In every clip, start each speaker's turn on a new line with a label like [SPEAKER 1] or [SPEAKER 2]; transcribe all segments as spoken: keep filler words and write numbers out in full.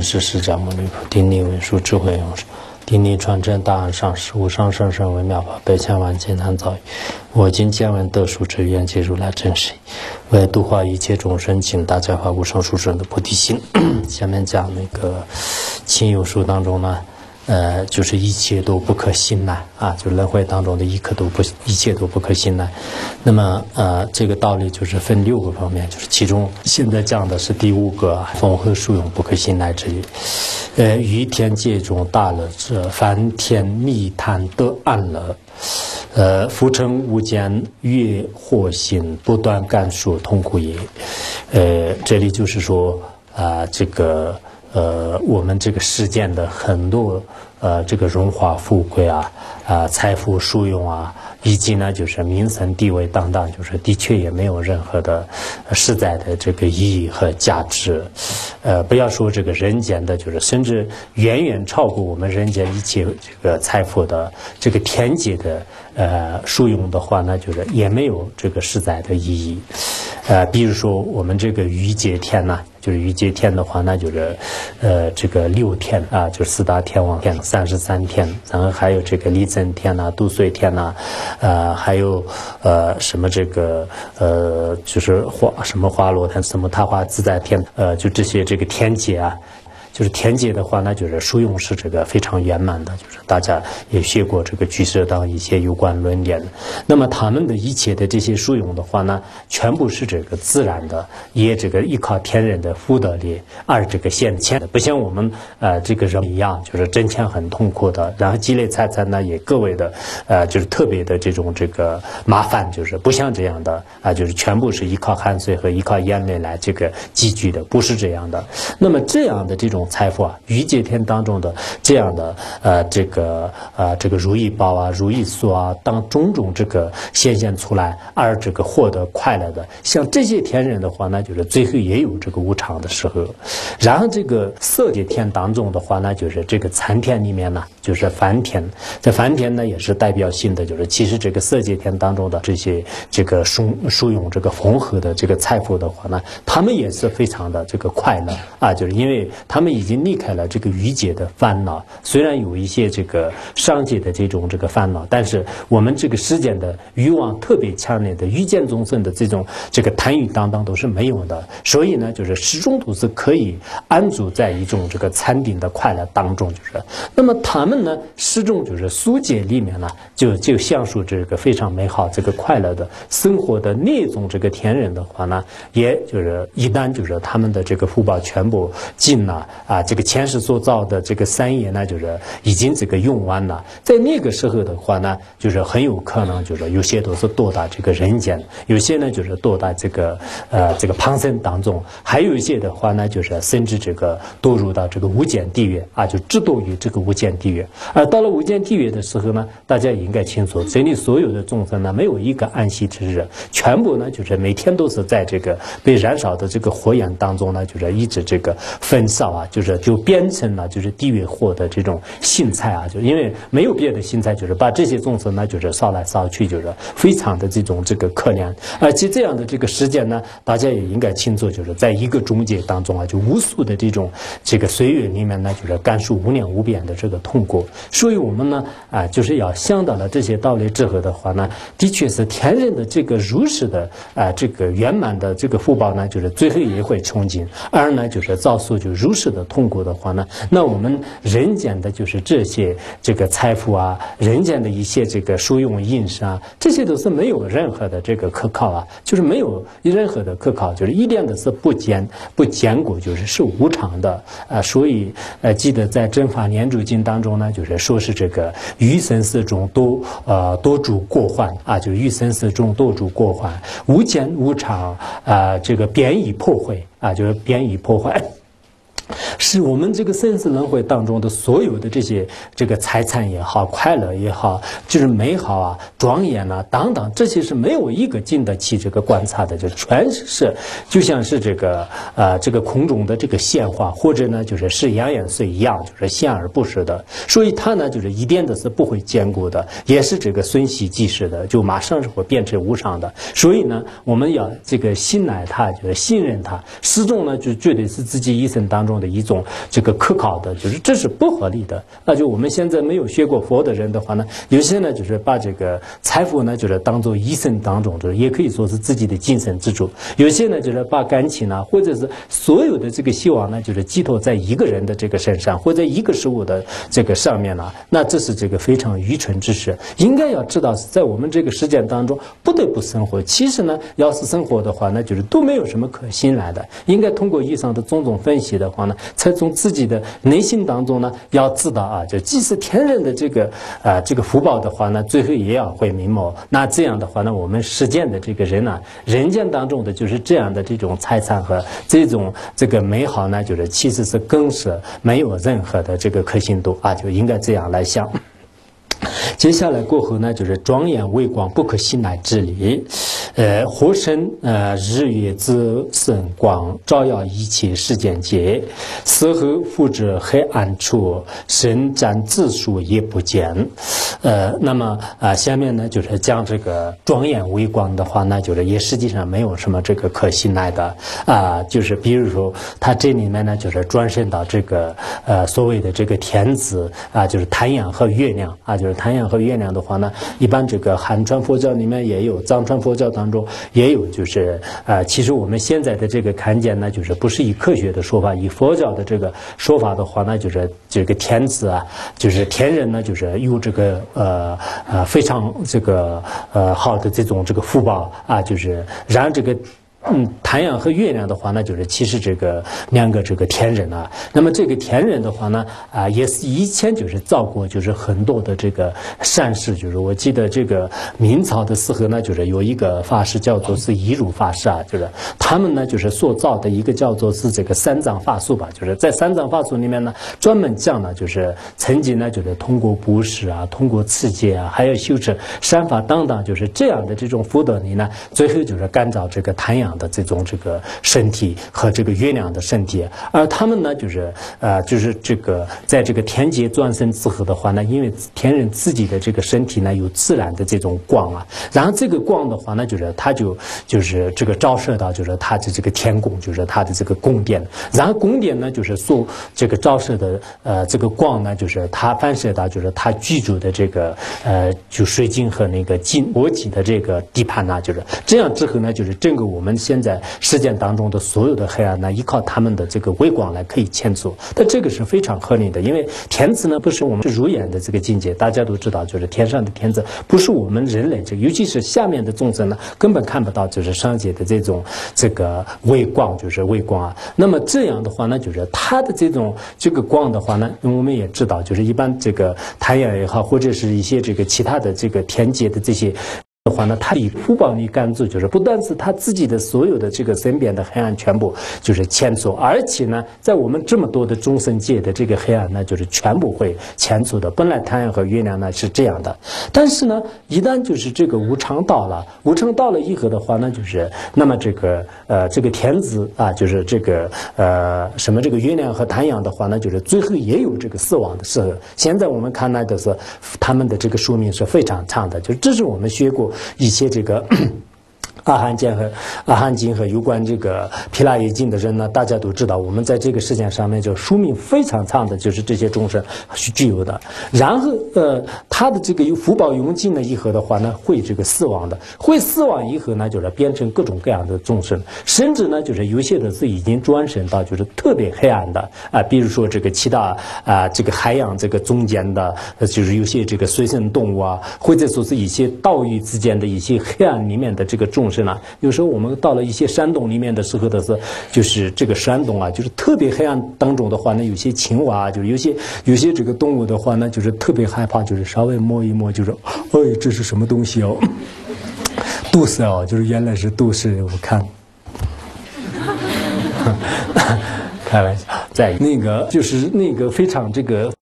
[SPEAKER 1] 本师释迦牟尼佛，顶礼文殊智慧勇士，顶礼传真大安上师，无上甚深微妙法，百千万劫难遭遇。我今见闻得殊之愿解如来真实义，为度化一切众生，请大家发无上殊胜的菩提心。下面讲那个亲友书当中呢，呃，就是一切都不可信赖啊，就是轮回当中的一刻都不，一切都不可信赖。那么呃，这个道理就是分六个方面，就是其中现在讲的是第五个，风和树永不可信赖之语。呃，于天界中大乐者，梵天密谈得安乐。呃，浮沉无间，月惑心，不断感受痛苦也。呃，这里就是说啊、呃，这个呃，我们这个世间的很多呃，这个荣华富贵啊，啊、呃，财富殊荣啊，以及呢，就是名声地位等等，就是的确也没有任何的实在的这个意义和价值。呃，不要说这个人间的，就是甚至远远超过我们人间一切这个财富的这个天界的呃殊荣的话呢，就是也没有这个实在的意义。呃，比如说我们这个欲界天呢、啊，就是欲界天的话，那就是呃这个六天啊，就是四大天王天、三十三天，然后还有这个力增天呐、啊、度岁天呐、啊，呃，还有呃什么这个呃就是花什么花罗天、什么他花自在天，呃，就这些这个天界啊。就是天界的话，那就是殊荣是这个非常圆满的，就是大家也学过这个俱舍当一些有关论点。那么他们的一切的这些殊荣的话呢，全部是这个自然的，也这个依靠天人的福德力而这个现前的，不像我们呃这个人一样，就是挣钱很痛苦的，然后积累财产呢也各位的呃就是特别的这种这个麻烦，就是不像这样的啊、呃，就是全部是依靠汗水和依靠眼泪来这个积聚的，不是这样的。那么这样的这种财富啊，欲界天当中的这样的呃这个呃这个如意宝啊、如意锁啊，当种种这个显现出来，而这个获得快乐的，像这些天人的话呢，就是最后也有这个无常的时候。然后这个色界天当中的话呢，就是这个参天里面呢，就是梵天，在梵天呢也是代表性的，就是其实这个色界天当中的这些这个殊殊荣这个丰厚的这个财富的话呢，他们也是非常的这个快乐啊，就是因为他们已经离开了这个欲界的烦恼，虽然有一些这个上界的这种这个烦恼，但是我们这个世间的欲望特别强烈的欲见众生的这种这个贪欲当当都是没有的，所以呢，就是始终都是可以安住在一种这个禅定的快乐当中，就是那么他们呢，始终就是俗界里面呢，就就享受这个非常美好这个快乐的生活的那种这个天人的话呢，也就是一旦就是他们的这个福报全部尽了啊，这个前世所造的这个三业呢，就是已经这个用完了，在那个时候的话呢，就是很有可能就是有些都是堕到这个人间，有些呢就是堕到这个呃这个旁生当中，还有一些的话呢，就是甚至这个堕入到这个无间地狱啊，就只堕于这个无间地狱。而到了无间地狱的时候呢，大家也应该清楚，这里所有的众生呢，没有一个安息之日，全部呢就是每天都是在这个被燃烧的这个火焰当中呢，就是一直这个焚烧啊，就是就变成了就是地狱火的这种性菜啊，就因为没有别的性菜，就是把这些众生呢就是烧来烧去，就是非常的这种这个可怜。而且这样的这个时间呢，大家也应该清楚，就是在一个中介当中啊，就无数的这种这个岁月里面呢，就是感受无量无边的这个痛苦。所以我们呢啊，就是要想到了这些道理之后的话呢，的确是天人的这个如实的啊这个圆满的这个福报呢，就是最后也会穷尽，而呢就是遭受就如实的痛苦的话呢，那我们人间的就是这些这个财富啊，人间的一些这个殊荣印饰啊，这些都是没有任何的这个可靠啊，就是没有任何的可靠，就是一点都是不坚不坚固，就是是无常的啊、呃。所以呃，记得在《正法念住经》当中呢，就是说是这个于生死中多呃多住过患啊，就于生死中多住过患，无间无常啊、呃，这个便以破坏啊，就是便以破坏。是我们这个生死轮回当中的所有的这些这个财产也好，快乐也好，就是美好啊、庄严啊等等，这些是没有一个经得起这个观察的，就全是就像是这个呃这个空中的这个鲜花，或者呢就是是阳眼碎一样，就是现而不实的。所以它呢就是一点都是不会坚固的，也是这个瞬息即逝的，就马上是会变成无常的。所以呢，我们要这个信赖它，就是信任它，始终呢就绝对是自己一生当中的一种这个可考的，就是这是不合理的。那就我们现在没有学过佛的人的话呢，有些呢就是把这个财富呢就是当做一生当中，就是也可以说是自己的精神支柱；有些呢就是把感情啊，或者是所有的这个希望呢，就是寄托在一个人的这个身上，或者一个事物的这个上面呢，那这是这个非常愚蠢之事。应该要知道是在我们这个实践当中不得不生活。其实呢，要是生活的话，那就是都没有什么可信赖的。应该通过以上的种种分析的话呢，才从自己的内心当中呢，要知道啊，就即使天人的这个啊、呃、这个福报的话呢，最后也要会明眸。那这样的话呢，我们实践的这个人呢、啊，人间当中的就是这样的这种财产和这种这个美好呢，就是其实是更是没有任何的这个可信度啊，就应该这样来想。接下来过后呢，就是庄严微光，不可信赖之理。呃，火生呃日月之圣光，照耀一切世间界。此后复至黑暗处，神占字数也不见。呃，那么啊、呃，下面呢就是讲这个庄严微光的话，那就是也实际上没有什么这个可信赖的啊、呃，就是比如说它这里面呢就是转身到这个呃所谓的这个天子啊、呃，就是太阳和月亮啊，就是太阳和月亮的话呢，一般这个汉传佛教里面也有，藏传佛教当中也有，就是呃，其实我们现在的这个看见呢，就是不是以科学的说法，以佛教的这个说法的话呢，就是这个天子啊，就是天人呢，就是有这个呃呃非常这个呃好的这种这个福报啊，就是让这个。嗯，太阳和月亮的话呢，就是其实这个两个这个天人啊，那么这个天人的话呢，啊，也是以前就是造过就是很多的这个善事，就是我记得这个明朝的时候呢，就是有一个法师叫做是一如法师啊，就是他们呢就是所造的一个叫做是这个三藏法术吧，就是在三藏法术里面呢，专门讲呢就是曾经呢就是通过布施啊，通过持戒啊，还有修持善法等等，就是这样的这种福德里呢，最后就是感召这个太阳的这种这个身体和这个月亮的身体，而他们呢就是呃就是这个在这个天界转生之后的话呢，因为天人自己的这个身体呢有自然的这种光啊，然后这个光的话呢，就是它就就是这个照射到就是它的这个天宫，就是它的这个宫殿，然后宫殿呢就是所这个照射的呃这个光呢，就是它反射到就是它居住的这个呃就水晶和那个金国际的这个地盘呢，就是这样之后呢，就是整个我们现在实践当中的所有的黑暗呢，依靠他们的这个微光来可以迁除，但这个是非常合理的，因为天子呢不是我们如眼的这个境界，大家都知道，就是天上的天子不是我们人类这个，尤其是下面的众生呢，根本看不到就是上界的这种这个微光，就是微光啊。那么这样的话呢，就是它的这种这个光的话呢，我们也知道，就是一般这个太阳也好，或者是一些这个其他的这个天界的这些。的话呢，他以福报力甘助，就是不但是他自己的所有的这个身边的黑暗全部就是迁除，而且呢，在我们这么多的众生界的这个黑暗呢，就是全部会迁除的。本来太阳和月亮呢是这样的，但是呢，一旦就是这个无常到了，无常到了以后的话呢，就是那么这个呃这个天子啊，就是这个呃什么这个月亮和太阳的话呢，就是最后也有这个死亡的时候。现在我们看来的是他们的这个寿命是非常长的，就这是我们学过。一些这个阿含经和阿含经和有关这个毗拉耶经的人呢，大家都知道，我们在这个事件上面就寿命非常长的，就是这些众生是具有的。然后呃，他的这个有福报用尽了以后的话呢，会这个死亡的，会死亡以后呢，就是变成各种各样的众生，甚至呢，就是有些的是已经转生到就是特别黑暗的啊、呃，比如说这个其他啊、呃、这个海洋这个中间的，呃、就是有些这个水生动物啊，或者说是一些岛屿之间的一些黑暗里面的这个众生。是呢，有时候我们到了一些山洞里面的时候的是，就是这个山洞啊，就是特别黑暗当中的话呢，有些青蛙，就是有些有些这个动物的话呢，就是特别害怕，就是稍微摸一摸，就是哎，这是什么东西哦？毒蛇哦，就是原来是毒蛇，我看。开玩笑，在那个就是那个非常这个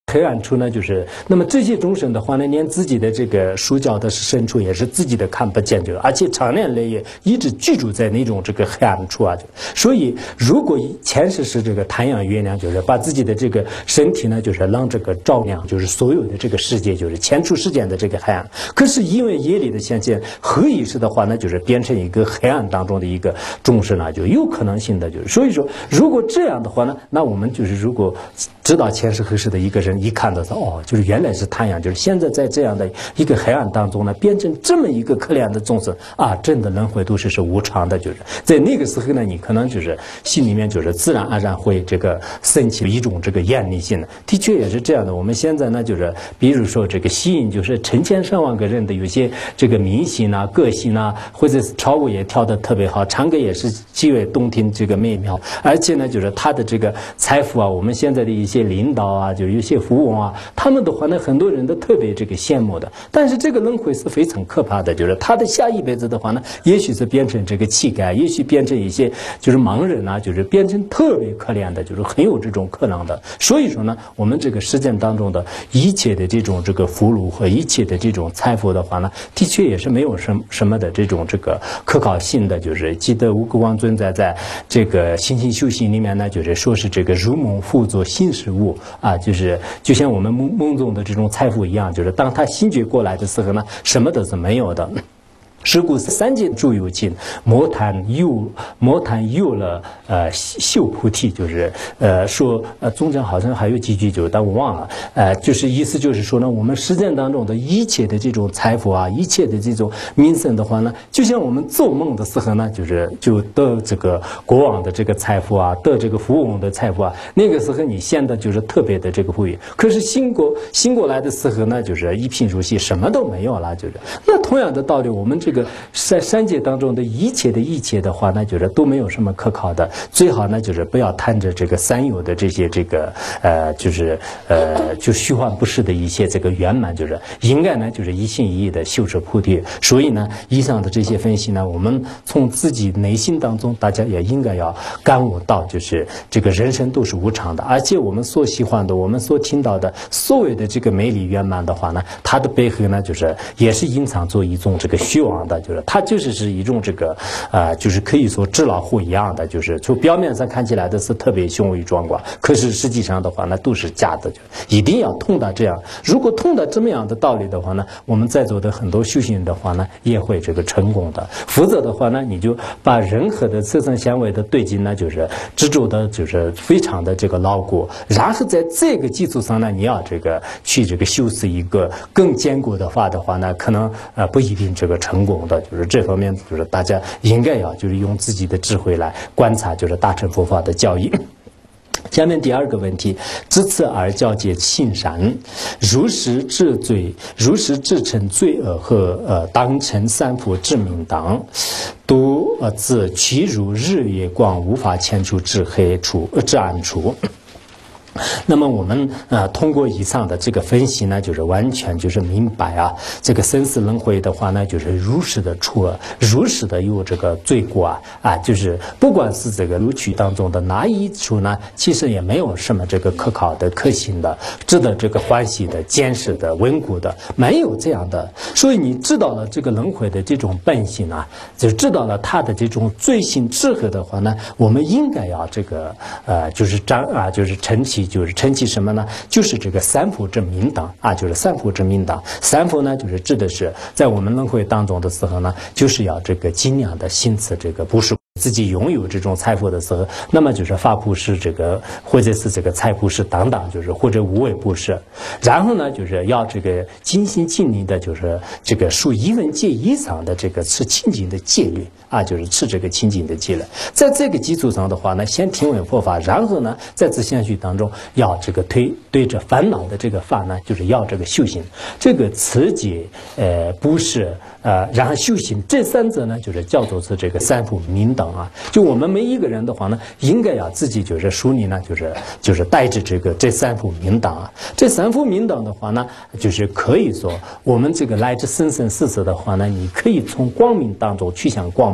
[SPEAKER 1] 黑暗处呢，就是那么这些众生的话呢，连自己的这个属教的深处也是自己的看不见这个，而且长年累月一直居住在那种这个黑暗处啊。所以，如果前世是这个太阳、月亮，就是把自己的这个身体呢，就是让这个照亮，就是所有的这个世界，就是前出世间的这个黑暗。可是因为业力的显现，合意识的话呢，就是变成一个黑暗当中的一个众生呢，就有可能性的，就是所以说，如果这样的话呢，那我们就是如果知道前世何世的一个人。一看到说哦，就是原来是太阳，就是现在在这样的一个黑暗当中呢，变成这么一个可怜的众生啊，真的轮回都是是无常的，就是在那个时候呢，你可能就是心里面就是自然而然会这个升起一种这个厌离性的，的确也是这样的。我们现在呢，就是比如说这个吸引，就是成千上万个人的有些这个明星啊、歌星啊，或者是跳舞也跳得特别好，唱歌也是极为动听，这个美妙，而且呢，就是他的这个财富啊，我们现在的一些领导啊，就是有些。富翁啊，他们的话呢，很多人都特别这个羡慕的。但是这个轮回是非常可怕的，就是他的下一辈子的话呢，也许是变成这个乞丐，也许变成一些就是盲人啊，就是变成特别可怜的，就是很有这种可能的。所以说呢，我们这个实践当中的一切的这种这个福禄和一切的这种财富的话呢，的确也是没有什么什么的这种这个可靠性的。就是记得吴国光尊在在这个心性修行里面呢，就是说是这个如梦复作新事物啊，就是就像我们梦梦中的这种财富一样，就是当他醒觉过来的时候呢，什么都是没有的。是故三界诸有情，莫谈有莫谈有了呃修菩提，就是呃说呃中间好像还有几句，就是但我忘了，呃就是意思就是说呢，我们实践当中的一切的这种财富啊，一切的这种名声的话呢，就像我们做梦的时候呢，就是就得这个国王的这个财富啊，得这个富翁的财富啊，那个时候你显得就是特别的这个富裕。可是醒过醒过来的时候呢，就是一贫如洗，什么都没有了，就是那同样的道理，我们这个。这个在三界当中的一切的一切的话，那就是都没有什么可靠的。最好呢，就是不要贪着这个三有的这些这个呃，就是呃，就虚幻不实的一些这个圆满，就是应该呢，就是一心一意的修持菩提。所以呢，以上的这些分析呢，我们从自己内心当中，大家也应该要感悟到，就是这个人生都是无常的，而且我们所喜欢的，我们所听到的所谓的这个美丽圆满的话呢，它的背后呢，就是也是隐藏做一种这个虚妄。的就是它就是是一种这个呃，就是可以说纸老虎一样的，就是从表面上看起来的是特别雄伟壮观，可是实际上的话呢都是假的，就一定要通达这样。如果通达这么样的道理的话呢，我们在座的很多修行人的话呢也会这个成功的。否则的话呢，你就把任何的色身香味的对境呢，就是执着的，就是非常的这个牢固，然后在这个基础上呢，你要这个去这个修饰一个更坚固的话的话呢，可能呃不一定这个成功。的就是这方面，就是大家应该要就是用自己的智慧来观察，就是大乘佛法的教义。下面第二个问题，知此而教戒信善，如实治罪，如实治成罪恶和呃当成三福之名当，都呃自其如日月光，无法牵出至黑处至暗处。那么我们呃通过以上的这个分析呢，就是完全就是明白啊，这个生死轮回的话呢，就是如实的出，如实的有这个罪过啊啊，就是不管是这个录取当中的哪一处呢，其实也没有什么这个可靠的、可信的、值得这个欢喜的、坚实的、稳固的，没有这样的。所以你知道了这个轮回的这种本性啊，就知道了它的这种罪行智慧的话呢，我们应该要这个呃，就是张啊，就是晨起。就是晨起什么呢？就是这个三福之明当啊，就是三福之明当。三福呢，就是指的是在我们轮回当中的时候呢，就是要这个尽量的行持这个布施。自己拥有这种财富的时候，那么就是法布施这个，或者是这个财布施等等，就是或者无为布施。然后呢，就是要这个尽心尽力的，就是这个数一文戒以上的这个持清净的戒律啊，就是持这个清净的戒律。在这个基础上的话呢，先听闻佛法，然后呢，在自相续当中要这个推对着烦恼的这个法呢，就是要这个修行，这个持戒呃布施呃，然后修行这三者呢，就是叫做是这个三福明等。啊，就我们每一个人的话呢，应该要自己就是书里呢，就是就是带着这个这三福明等啊。这三福明等的话呢，就是可以说我们这个来自生生世世的话呢，你可以从光明当中去向光明。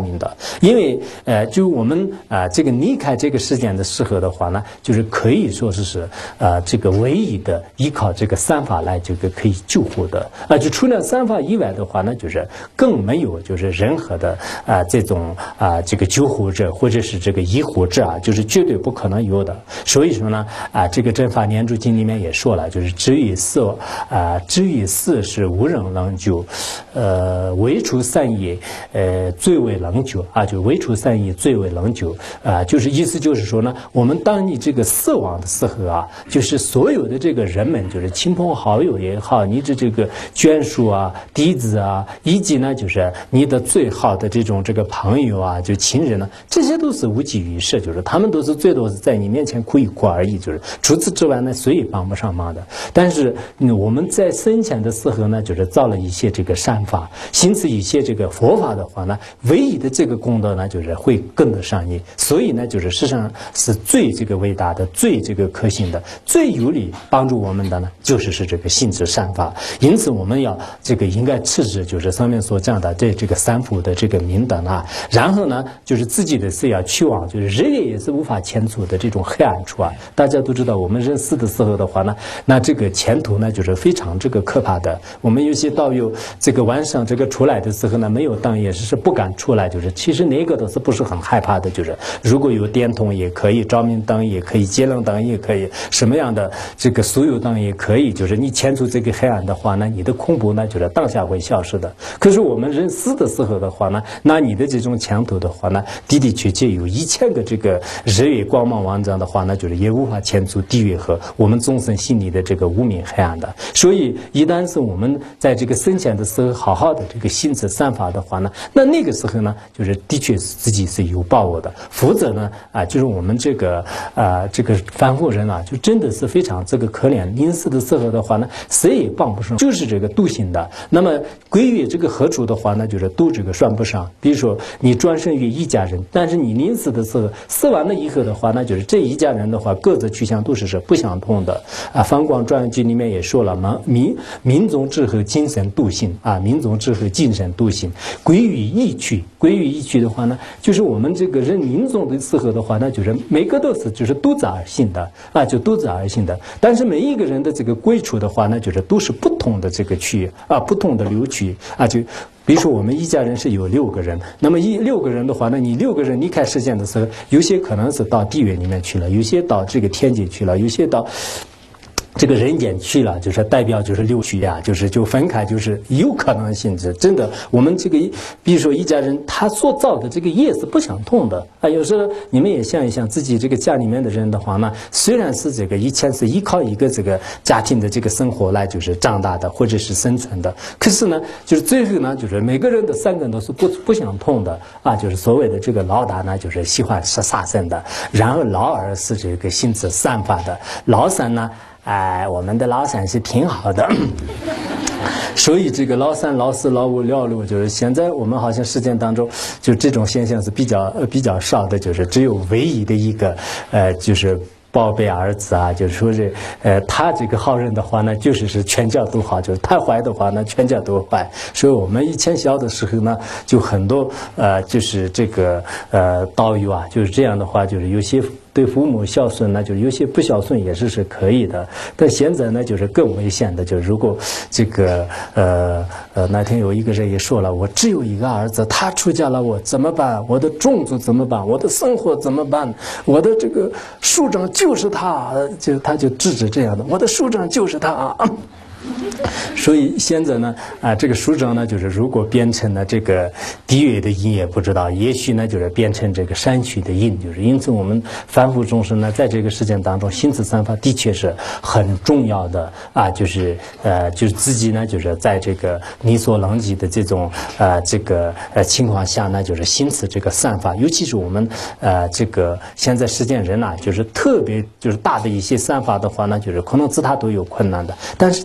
[SPEAKER 1] 明的。因为呃，就我们啊、呃、这个离开这个世间的时候的话呢，就是可以说是是呃这个唯一的依靠这个三法来这个可以救活的啊、呃，就除了三法以外的话呢，就是更没有就是任何的啊、呃、这种啊、呃、这个救活者或者是这个医活者啊，就是绝对不可能有的。所以说呢啊、呃，这个正法念珠经里面也说了，就是至于死啊，至于死是无人能救，呃，唯除善业，呃，最为能救啊，就唯除善业最为能救啊，就是意思就是说呢，我们当你这个死亡的时候啊，就是所有的这个人们，就是亲朋好友也好，你的这个眷属啊、弟子啊，以及呢，就是你的最好的这种这个朋友啊，就亲人呢，这些都是无济于事，就是他们都是最多是在你面前哭一哭而已，就是除此之外呢，谁也帮不上忙的。但是、嗯、我们在生前的时候呢，就是造了一些这个善法，因此一些这个佛法的话呢，唯一的这个功德呢，就是会跟得上你，所以呢，就是实际上是最这个伟大的、最这个可信的、最有力帮助我们的呢，就是是这个信持善法。因此，我们要这个应该持持就是上面所讲的这这个三福的这个明灯啊，然后呢，就是自己的是要去往就是人类也是无法前途的这种黑暗处啊。大家都知道，我们人死的时候的话呢，那这个前途呢就是非常这个可怕的。我们有些道友这个晚上这个出来的时候呢，没有灯也是不敢出来，就是其实那个都是不是很害怕的，就是如果有电筒也可以，照明灯也可以，节能灯也可以，什么样的这个所有灯也可以，就是你前出这个黑暗的话呢，你的恐怖呢就是当下会消失的。可是我们人死的时候的话呢，那你的这种前途的话呢，的的确确有一千个这个日月光芒万丈的话呢，就是也无法前出地狱和我们众生心里的这个无明黑暗的。所以一旦是我们在这个生前的时候好好的这个心持善法的话呢，那那个时候呢，就是的确是自己是有把握的。否则呢啊，就是我们这个啊这个凡夫人啊，就真的是非常这个可怜。临死的时候的话呢，谁也帮不上，就是这个度心的。那么归于这个何处的话呢，就是度这个算不上。比如说你转生于一家人，但是你临死的时候死完了以后的话，那就是这一家人的话各自去向都是是不相同的啊。《方广传记》里面也说了，民民众之后精神度心啊，民众之后精神度心，归于一趣。归于一趣的话呢，就是我们这个人民众的时候的话呢，就是每个都是就是独自而行的啊，就独自而行的。但是每一个人的这个归处的话呢，就是都是不同的这个区域啊，不同的流区啊，就。比如说我们一家人是有六个人，那么一六个人的话呢，你六个人离开世间的时候，有些可能是到地狱里面去了，有些到这个天界去了，有些到这个人间去了，就是代表就是六趣呀，就是就分开，就是有可能性质。真的，我们这个比如说一家人，他所造的这个业是不相同的啊。有时候你们也想一想，自己这个家里面的人的话呢，虽然是这个以前是依靠一个这个家庭的这个生活来就是长大的，或者是生存的，可是呢，就是最后呢，就是每个人的三根都是不不相同的啊。就是所谓的这个老大呢，就是喜欢吃杀生的，然后老二是这个心持善法的，老三呢。哎，我们的老三是挺好的，所以这个老三、老四、老五、老六，就是现在我们好像实践当中，就这种现象是比较呃比较少的，就是只有唯一的一个呃，就是宝贝儿子啊，就是说是呃，他这个好人的话呢，就是是全家都好；就是他坏的话呢，全家都坏。所以我们以前小的时候呢，就很多呃，就是这个呃道友啊，就是这样的话，就是有些。对父母孝顺呢，就是有些不孝顺也是是可以的，但现在呢，就是更危险的，就是如果这个呃呃那天有一个人也说了，我只有一个儿子，他出家了，我怎么办？我的种族怎么办？我的生活怎么办？我的这个署长就是他，就他就制止这样的，我的署长就是他啊。所以现在呢，啊，这个署长呢，就是如果变成了这个地狱的因也不知道，也许呢就是变成这个山区的因，就是因此我们凡夫众生呢，在这个事件当中，心持善法的确是很重要的啊，就是呃，就是自己呢，就是在这个力所能及的这种呃这个呃情况下呢，就是心持这个善法，尤其是我们呃这个现在世间人呐、啊，就是特别就是大的一些善法的话呢，就是可能自他都有困难的，但是基本的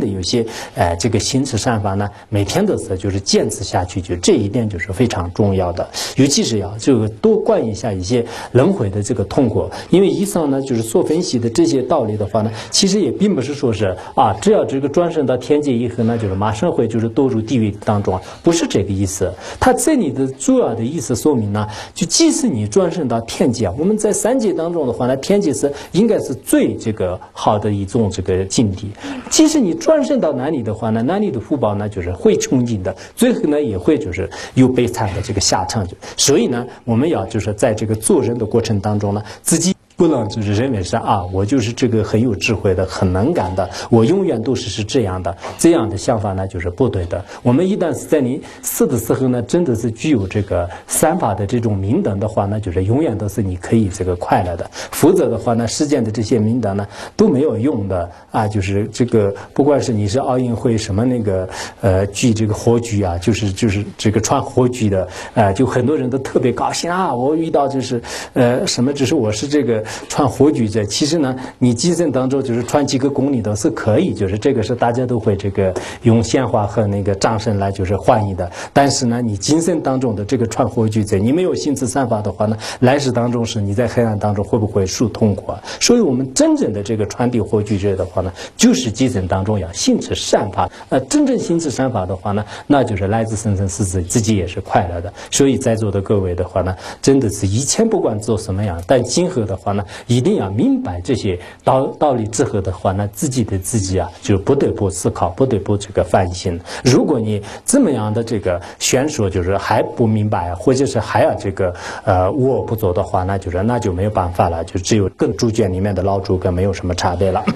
[SPEAKER 1] 有些呃这个行持善法呢，每天都是就是坚持下去，就这一点就是非常重要的。尤其是要这个多观一下一些轮回的这个痛苦，因为以上呢就是所分析的这些道理的话呢，其实也并不是说是啊，只要这个转生到天界以后呢，就是马上会就是堕入地狱当中，不是这个意思。它这里的主要的意思说明呢，就即使你转生到天界，我们在三界当中的话呢，天界是应该是最这个好的一种这个境地。即使你转生到哪里的话呢，哪里的福报呢就是会冲进的，最后呢也会就是有悲惨的这个下场。所以呢，我们要就是在这个做人的过程当中呢，自己不能就是认为是啊，我就是这个很有智慧的、很能干的，我永远都是是这样的，这样的想法呢就是不对的。我们一旦是在你死的时候呢，真的是具有这个三法的这种明等的话呢，就是永远都是你可以这个快乐的。否则的话呢，世间的这些明等呢都没有用的啊，就是这个不管是你是奥运会什么那个呃举这个火炬啊，就是就是这个穿火炬的啊、呃，就很多人都特别高兴啊，我遇到就是呃什么，就是我是这个。穿火炬者，其实呢，你今生当中就是穿几个公里都是可以，就是这个是大家都会这个用鲜花和那个掌声来就是欢迎的。但是呢，你今生当中的这个穿火炬者，你没有行持善法的话呢，来世当中是你在黑暗当中会不会受痛苦啊？所以我们真正的这个传递火炬者的话呢，就是今生当中要行持善法。呃，真正行持善法的话呢，那就是来自生生世世自己也是快乐的。所以在座的各位的话呢，真的是以前不管做什么样，但今后的话呢。一定要明白这些道道理之后的话呢，自己的自己啊，就不得不思考，不得不这个反省。如果你这么样的这个宣说，就是还不明白，或者是还要这个呃无我不做的话，那就是那就没有办法了，就只有跟猪圈里面的老猪跟没有什么差别了。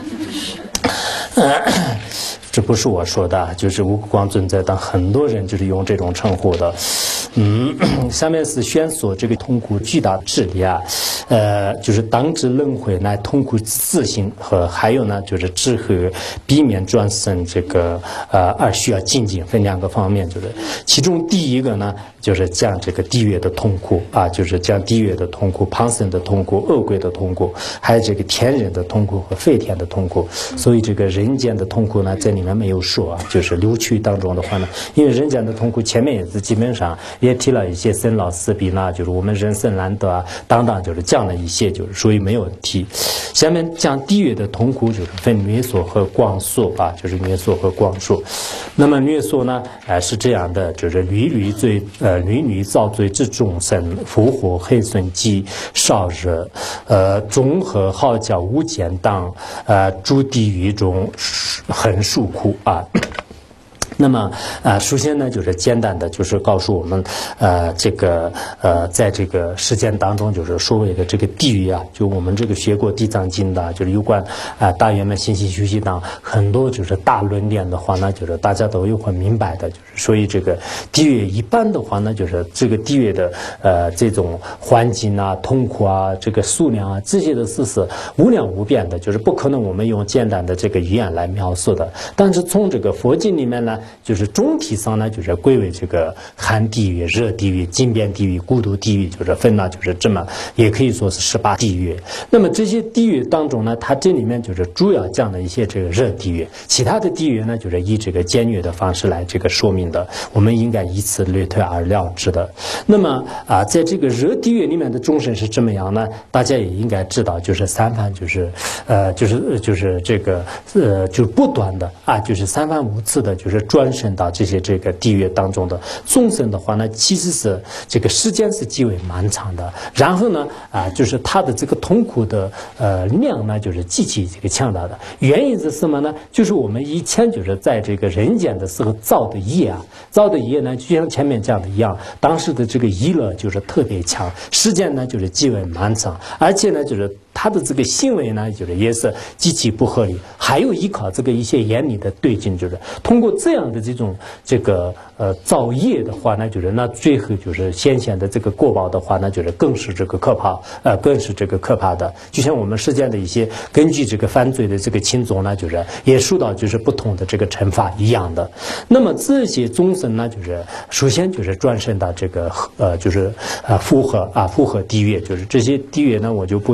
[SPEAKER 1] 这不是我说的，就是无谷光尊者等很多人就是用这种称呼的。嗯，下面是宣说这个痛苦巨大智力啊，呃，就是当知轮回乃痛苦自性和还有呢就是知和避免转生这个呃而需要精进分两个方面，就是其中第一个呢就是讲这个地狱的痛苦啊，就是讲地狱的痛苦、旁生的痛苦、恶鬼的痛苦，还有这个天人的痛苦和非天的痛苦。所以这个人间的痛苦呢，这里面没有说啊，就是六趣当中的话呢，因为人间的痛苦前面也是基本上也提了一些生老死病啦，就是我们人生难得啊，等等，就是讲了一些，就是所以没有提。下面讲地狱的痛苦，就是分虐所和广所啊，就是虐所和广所。那么虐所呢，呃是这样的，就是屡屡罪呃屡屡造罪之众生，复活黑损饥少日，呃综合号角无间当，呃诸地狱中很受苦啊。那么呃首先呢就是简单的就是告诉我们呃这个呃在这个实践当中，就是所谓的这个地狱啊，就我们这个学过地藏经的，就是有关啊、呃、大圆满信心学习当很多就是大论点的话呢，就是大家都有很明白的，就是所以这个地狱一般的话呢，就是这个地狱的呃这种环境啊、痛苦啊、这个数量啊，这些的事是无量无边的，就是不可能我们用简单的这个语言来描述的。但是从这个佛经里面呢，就是总体上呢，就是归为这个寒地狱、热地狱、金边地狱、孤独地狱，就是分了，就是这么，也可以说是十八地狱。那么这些地狱当中呢，它这里面就是主要讲的一些这个热地狱，其他的地狱呢，就是以这个简略的方式来这个说明的，我们应该以此略推而了之的。那么啊，在这个热地狱里面的众生是怎么样呢？大家也应该知道，就是三番，就是呃，就是就是这个呃，就是不断的啊，就是三番五次的，就是转生到这些这个地狱当中的众生的话呢，其实是这个时间是极为漫长的。然后呢，啊，就是他的这个痛苦的呃量呢，就是极其这个强大的。原因是什么呢？就是我们以前就是在这个人间的时候造的业啊，造的业呢，就像前面讲的一样，当时的这个娱乐就是特别强，时间呢就是极为漫长，而且呢就是。他的这个行为呢，就是也是极其不合理，还有依靠这个一些严厉的对境，就是通过这样的这种这个呃造业的话呢，就是那最后就是显现的这个果报的话呢，就是更是这个可怕，呃，更是这个可怕的。就像我们世间的一些根据这个犯罪的这个轻重呢，就是也受到就是不同的这个惩罚一样的。那么这些众生呢，就是首先就是转生到这个呃就是呃复合啊复合地狱，就是这些地狱呢，我就不讲。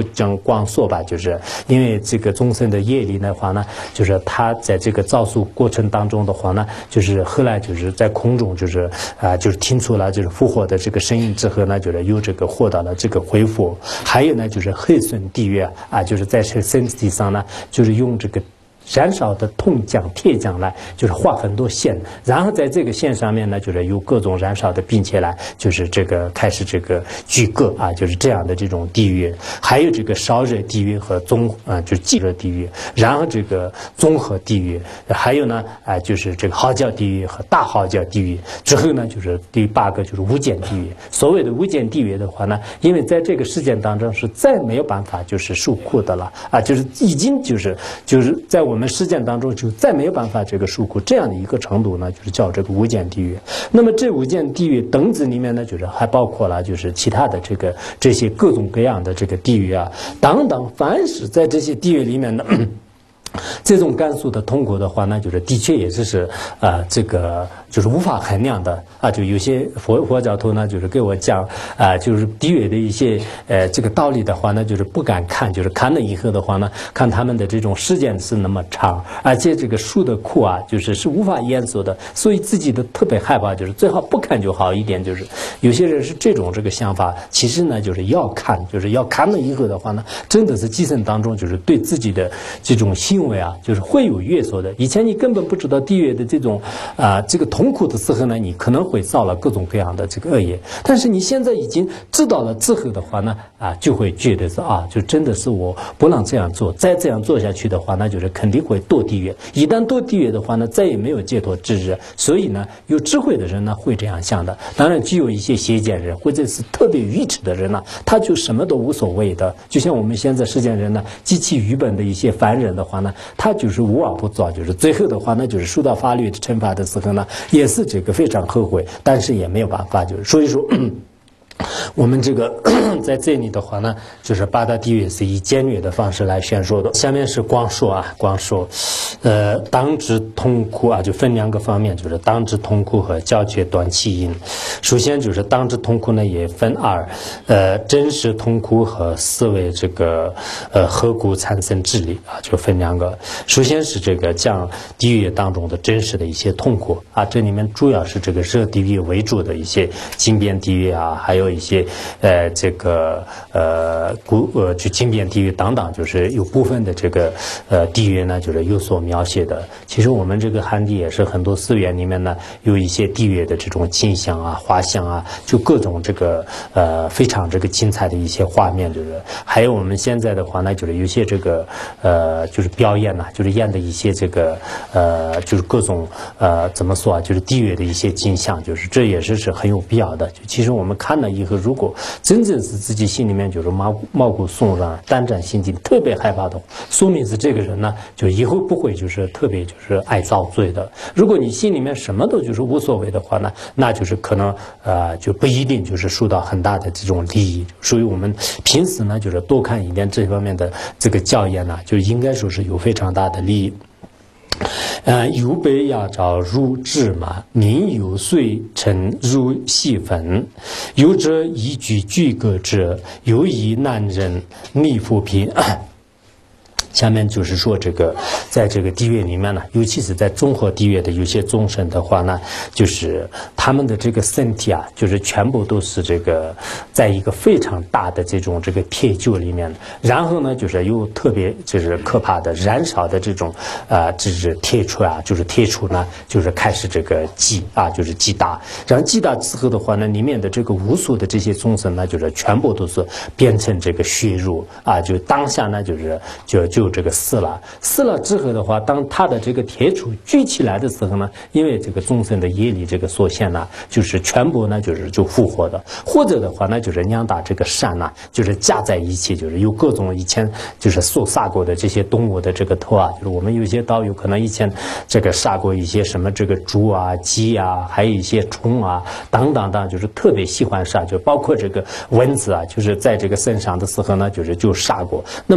[SPEAKER 1] 光速吧，就是因为这个众生的业力的话呢，就是他在这个造宿过程当中的话呢，就是后来就是在空中就是啊、呃、就是听出了就是复活的这个声音之后呢，就是有这个获得了这个恢复。还有呢就是黑损地狱啊，就是在这身体上呢，就是用这个燃烧的铜浆、铁浆来，就是画很多线，然后在这个线上面呢，就是有各种燃烧的，并且来就是这个开始这个聚各啊，就是这样的这种地狱，还有这个烧热地狱和综啊，就是极热地狱，然后这个综合地狱，还有呢啊，就是这个嚎叫地狱和大嚎叫地狱，之后呢就是第八个就是无间地狱。所谓的无间地狱的话呢，因为在这个事件当中是再没有办法就是受苦的了啊，就是已经就是就是在我们。我们实践当中就再没有办法这个受苦这样的一个程度呢，就是叫这个无间地狱。那么这无间地狱等子里面呢，就是还包括了就是其他的这个这些各种各样的这个地狱啊等等，凡是在这些地狱里面呢。这种感受的痛苦的话呢，就是的确也就是啊、呃，这个就是无法衡量的啊。就有些佛佛教徒呢，就是给我讲啊、呃，就是地狱的一些呃这个道理的话呢，就是不敢看，就是看了以后的话呢，看他们的这种时间是那么长，而且这个受的苦啊，就是是无法言说的，所以自己的特别害怕，就是最好不看就好一点。就是有些人是这种这个想法，其实呢就是要看，就是要看了以后的话呢，真的是今生当中就是对自己的这种心。因为啊，就是会有约束的。以前你根本不知道地狱的这种啊、呃、这个痛苦的时候呢，你可能会造了各种各样的这个恶业。但是你现在已经知道了之后的话呢，啊，就会觉得是啊，就真的是我不能这样做，再这样做下去的话，那就是肯定会堕地狱。一旦堕地狱的话呢，再也没有解脱之日。所以呢，有智慧的人呢会这样想的。当然，具有一些邪见人或者是特别愚痴的人呢，他就什么都无所谓的。就像我们现在世间人呢，极其愚笨的一些凡人的话呢。他就是无往不做，就是最后的话呢，就是受到法律的惩罚的时候呢，也是这个非常后悔，但是也没有办法，就是所以说。我们这个在这里的话呢，就是八大地狱是以简略的方式来宣说的。下面是光说啊，光说，呃，当知痛苦啊，就分两个方面，就是当知痛苦和教觉断气因。首先就是当知痛苦呢，也分二，呃，真实痛苦和思维这个呃何故产生智力啊，就分两个。首先是这个讲地狱当中的真实的一些痛苦啊，这里面主要是这个热地狱为主的一些经变地狱啊，还有。一些呃这个呃古呃就经变地狱等等，就是有部分的这个呃地狱呢，就是有所描写的。其实我们这个汉地也是很多寺院里面呢，有一些地狱的这种景象啊、画像啊，就各种这个呃非常这个精彩的一些画面，就是还有我们现在的话呢，就是有些这个呃就是表演呐、啊，就是演的一些这个呃就是各种呃怎么说啊，就是地狱的一些景象，就是这也是是很有必要的。就其实我们看了以后，如果真正是自己心里面就是毛毛骨悚然、胆战心惊、特别害怕的，说明是这个人呢，就以后不会就是特别就是爱遭罪的。如果你心里面什么都就是无所谓的话呢，那就是可能呃就不一定就是受到很大的这种利益。所以我们平时呢，就是多看一点这方面的这个教研呢，就应该说是有非常大的利益。呃，有北亚照如智马，民有岁成如细粉。有者一举具个者，有以难人逆扶贫。下面就是说这个，在这个地狱里面呢，尤其是在综合地狱的有些众生的话呢，就是他们的这个身体啊，就是全部都是这个，在一个非常大的这种这个铁臼里面，然后呢，就是有特别就是可怕的燃烧的这种呃，就是铁杵啊，就是铁杵呢，就是开始这个击啊，就是击打，然后击打之后的话呢，里面的这个无数的这些众生呢，就是全部都是变成这个血肉啊，就当下呢，就是就就。就这个死了，死了之后的话，当他的这个铁杵举起来的时候呢，因为这个众生的业力这个所限呢，就是全部呢就是就复活的，或者的话呢就是两大这个山呢，就是加在一起，就是有各种以前就是所杀过的这些动物的这个头啊，就是我们有些道友可能以前这个杀过一些什么这个猪啊、鸡啊，还有一些虫啊等等等，就是特别喜欢杀，就包括这个蚊子啊，就是在这个身上的时候呢，就是就杀过。那么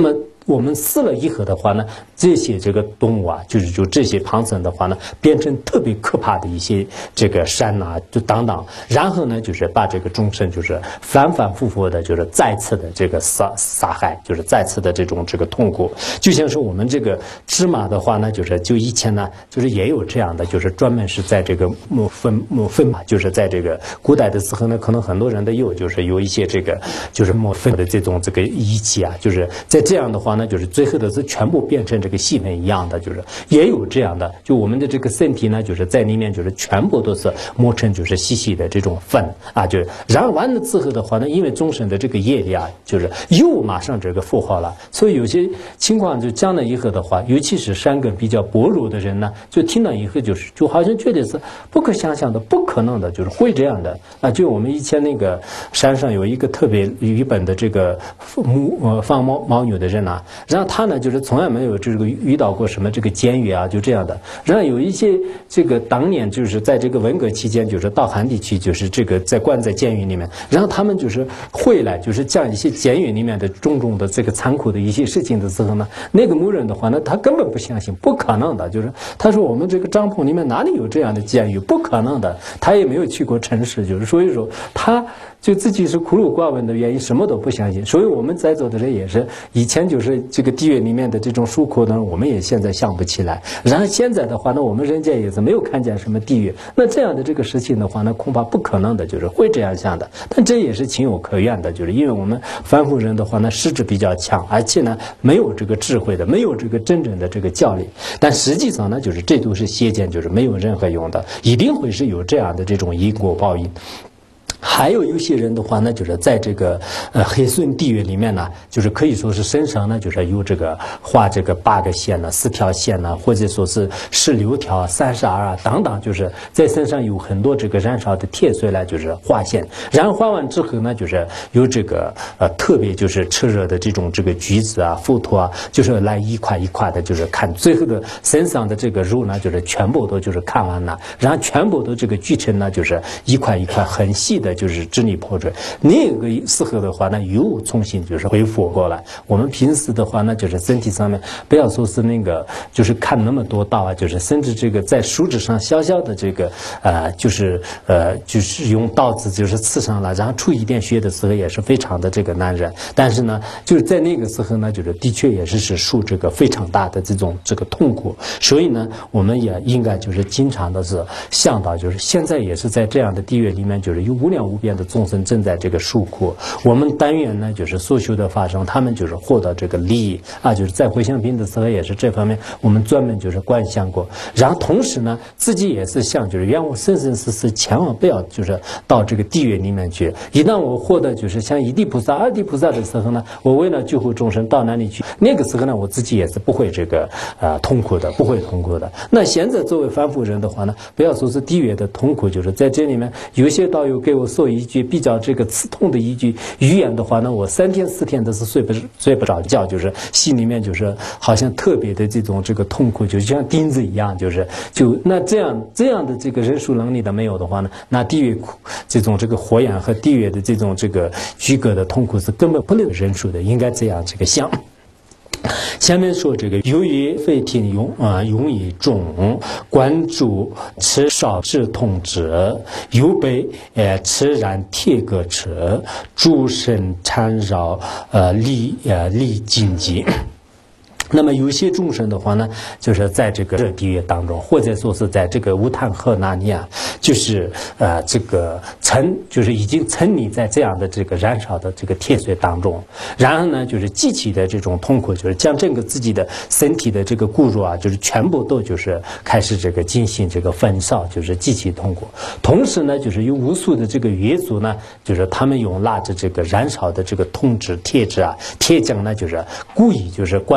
[SPEAKER 1] 我们死了以后的话呢，这些这个动物啊，就是就这些旁生的话呢，变成特别可怕的一些这个山呐、啊，就等等，然后呢，就是把这个众生就是反反复复的，就是再次的这个杀杀害，就是再次的这种这个痛苦，就像是我们这个芝麻的话呢，就是就以前呢，就是也有这样的，就是专门是在这个木分木分嘛，就是在这个古代的时候呢，可能很多人都有，就是有一些这个就是木分的这种这个仪器啊，就是在这样的话呢，就是最后的是全部变成这个细粉一样的，就是也有这样的，就我们的这个身体呢，就是在里面就是全部都是磨成就是细细的这种粉啊，就是然后完了之后的话呢，因为众生的这个业力啊，就是又马上这个复活了，所以有些情况就讲了以后的话，尤其是山根比较薄弱的人呢，就听了以后就是就好像觉得是不可想象的、不可能的，就是会这样的啊。就我们以前那个山上有一个特别有一本的这个母呃放牦牦牛的人啊，然后他呢就是从来没有这个遇到过什么这个监狱啊，就这样的。然后有一些这个当年就是在这个文革期间，就是到汉地区，就是这个在关在监狱里面，然后他们就是回来，就是讲一些监狱里面的种种的这个残酷的一些事情的时候呢，那个牧人的话呢，他根本不相信，不可能的，就是他说我们这个帐篷里面哪里有这样的监狱，不可能的，他也没有去过城市，就是所以说他就自己是孤陋寡闻的原因，什么都不相信。所以我们在座的人也是，以前就是这个地狱里面的这种受苦呢，我们也现在想不起来。然后现在的话呢，我们人间也是没有看见什么地狱。那这样的这个事情的话呢，恐怕不可能的，就是会这样想的。但这也是情有可原的，就是因为我们凡夫人的话呢，识质比较强，而且呢没有这个智慧的，没有这个真正的这个教理。但实际上呢，就是这都是邪见，就是没有任何用的，一定会是有这样的这种因果报应。还有有些人的话呢，就是在这个呃黑顺地狱里面呢，就是可以说是身上呢，就是有这个画这个八个线呢、四条线呢，或者说是十六条、三十二啊等等，就是在身上有很多这个燃烧的铁碎来就是画线，然后画完之后呢，就是有这个呃特别就是炽热的这种这个橘子啊、佛陀啊，就是来一块一块的，就是看最后的身上的这个肉呢，就是全部都就是看完了，然后全部都这个锯成呢，就是一块一块很细的。就是支离破碎，那个时候的话呢，又重新就是恢复过来。我们平时的话呢，就是身体上面不要说是那个，就是看那么多刀啊，就是甚至这个在手指上小小的这个呃，就是呃，就是用刀子就是刺上了，然后出一点血的时候也是非常的这个难忍。但是呢，就是在那个时候呢，就是的确也是是受这个非常大的这种这个痛苦。所以呢，我们也应该就是经常的是想到，就是现在也是在这样的地狱里面，就是有无量无边的众生正在这个受苦，我们但愿呢，就是所修的法生，他们就是获得这个利益啊，就是在回向品的时候也是这方面，我们专门就是观想过。然后同时呢，自己也是想，就是愿我生生世世千万不要就是到这个地狱里面去。一旦我获得就是像一地菩萨、二地菩萨的时候呢，我为了救护众生到哪里去？那个时候呢，我自己也是不会这个呃痛苦的，不会痛苦的。那现在作为凡夫人的话呢，不要说是地狱的痛苦，就是在这里面有些道友给我说一句比较这个刺痛的一句语言的话呢，我三天四天都是睡不睡不着觉，就是心里面就是好像特别的这种这个痛苦，就像钉子一样，就是就那这样这样的这个忍受能力的没有的话呢，那地狱这种这个火焰和地狱的这种这个居隔的痛苦是根本不能忍受的，应该这样这个想。下面说这个，由于肺体用啊用以重，关注吃少止痛者，又被呃吃燃铁戈者，诸身缠绕呃力呃力禁忌。那么有些众生的话呢，就是在这个热地狱当中，或者说是在这个乌坦河那里啊，就是呃这个沉，就是已经沉溺在这样的这个燃烧的这个铁水当中，然后呢，就是极其的这种痛苦，就是将整个自己的身体的这个骨肉啊，就是全部都就是开始这个进行这个焚烧，就是极其痛苦。同时呢，就是有无数的这个狱卒呢，就是他们用拉着这个燃烧的这个铜质、铁质啊、铁浆呢，就是故意就是灌在他